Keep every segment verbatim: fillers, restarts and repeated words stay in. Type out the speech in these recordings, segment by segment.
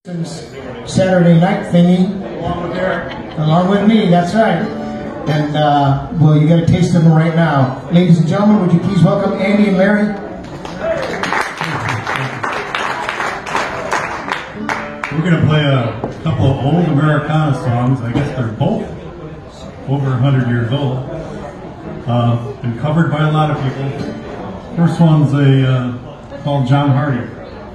Saturday night thingy. Along with Eric. Along with me, that's right. And, uh, well, you got a taste of them right now. Ladies and gentlemen, would you please welcome Andy and Larry? We're going to play a couple of old Americana songs. I guess they're both over one hundred years old. Uh, been covered by a lot of people. First one's a uh, called John Hardy.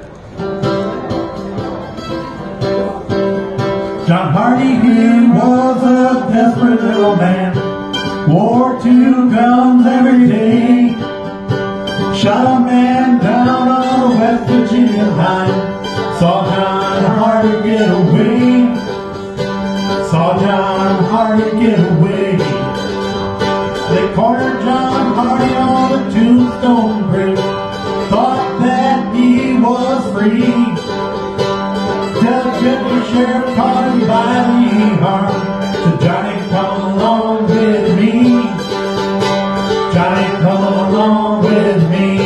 John Hardy, he was a desperate little man, wore two guns every day, shot a man down on the West Virginia line, saw John Hardy get away, saw John Hardy get away. They cornered John Hardy on a tombstone bridge, thought that he was free. The sheriff caught him by the arm, said, Johnny, come along with me. Johnny, come along with me.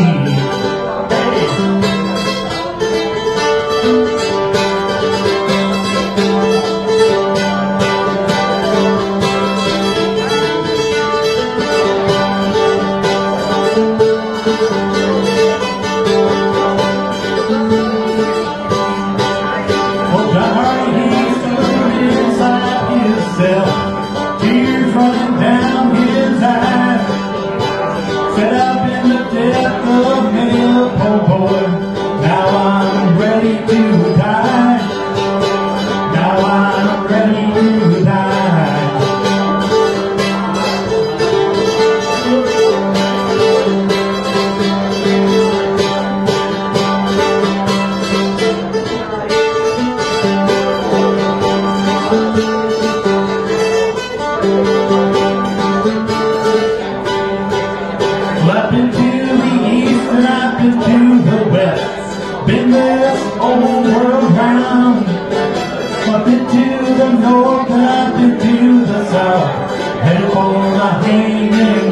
Tears running down his eyes, set up in the death of many a poor boy. Now I'm ready to die. Now I'm ready to die. I've been to the east and I've been to the west, been this old world round. I've been to the north and I've been to the south, headed for the hanging